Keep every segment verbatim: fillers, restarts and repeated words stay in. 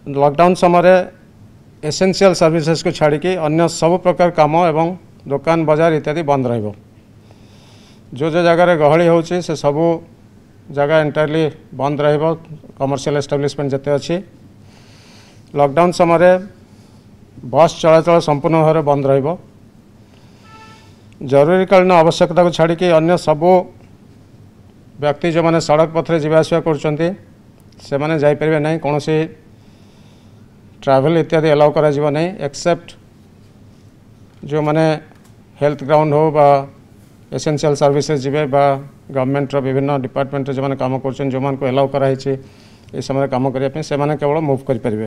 Lockdown समय essential services को छाड़ी अन्य सब प्रकार काम एवं दुकान बाजार इत्यादि बंद रहिबो। जो जो जगह गहली होची से सबू जगह एंटायरली बंद रहिबो। कमर्शियल एस्टाब्लिशमेंट जते अच्छी लॉकडाउन समय बस चलाचल संपूर्ण भाव में बंद रहिबो। जरूरीकालीन आवश्यकता को छाड़ी अन्य सबू व्यक्ति जो मैंने सड़क पथरे जावासवा कर जापर ना कौन ट्रैवल इत्यादि अलाउ करा नहीं एक्सेप्ट जो मैंने हेल्थ ग्राउंड हो बा एसेंशियल सर्विसेज जीवे बा गवर्नमेंट विभिन्न डिपार्टमेंट जो मैंने काम कर जो मान को अलाउ कराई ये समय काम करने से केवल मूव करें।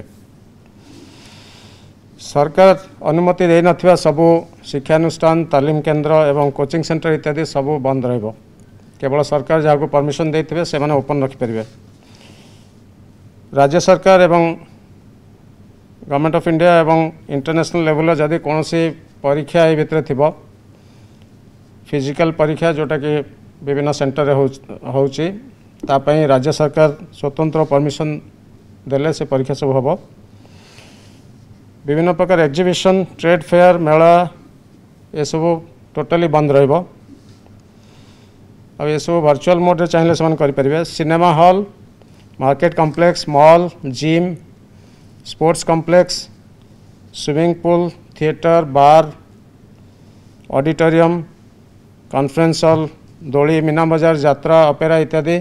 सरकार अनुमति दे नथिबा सबू शिक्षानुष्ठान तालीम केन्द्र एवं कोचिंग सेंटर इत्यादि सबू बंद रहिबो। केवल सरकार जहाँ को परमिशन देते से मैंने ओपन रखिपारे। राज्य सरकार एवं गवर्नमेंट ऑफ इंडिया एवं इंटरनेशनल लेवल जदि कौन परीक्षा ये भितर थी फिजिकल परीक्षा जोटा कि विभिन्न सेंटर होची तापाई राज्य सरकार स्वतंत्र परमिशन देले से परीक्षा सब हम। विभिन्न प्रकार एग्जिबिशन ट्रेड फेयर मेला ये सब टोटाली बंद रहिबो। अब ये सब वर्चुअल मोड रे चाहिए से करें। Cinema hall market complex mall gym sports complex swimming pool theatre bar auditorium conference hall दोली मीना बाजार यात्रा ऑपेरा इत्यादि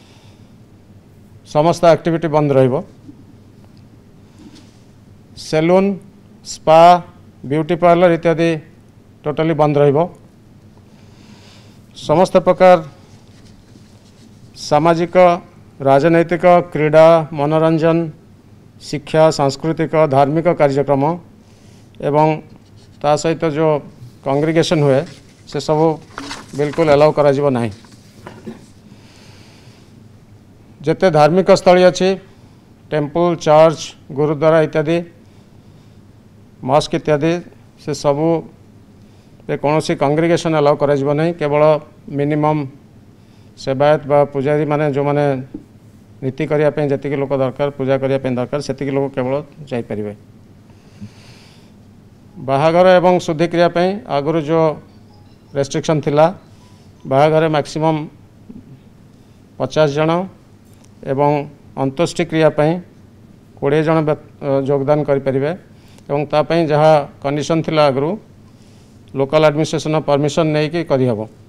समस्त एक्टिविटी बंद रहिबो। सैलून स्पा ब्यूटी पार्लर इत्यादि टोटाली बंद रहिबो। समस्त प्रकार सामाजिक राजनैतिक क्रीड़ा मनोरंजन शिक्षा सांस्कृतिक धार्मिक कार्यक्रम एवं ता सहित जो कांग्रिगेशन हुए से सब बिल्कुल अलाउ करा जिवो नाही। जते धार्मिक स्थली अच्छी टेम्पल चर्च गुरुद्वारा इत्यादि मस्क इत्यादि से सबू कौन सी कांग्रिगेशन अलाउ करा जिवो नाही। केवल मिनिमम सेवायत बा पुजारी माने जो माने नीति करने जी लोक दरकार पूजा करने दरकार से लोक केवल जापरें। बाहाघर एवं शुद्धि क्रिया आगुरी जो रेस्ट्रिक्शन थिला बाहाघर मैक्सिमम पचास जन एवं अंत्येष्टि क्रिया कोड़े जन योगदान करें एवं तापाई जहाँ कंडीशन थिला आगु लोकल एडमिनिस्ट्रेशन परमिशन नहीं कि करहब।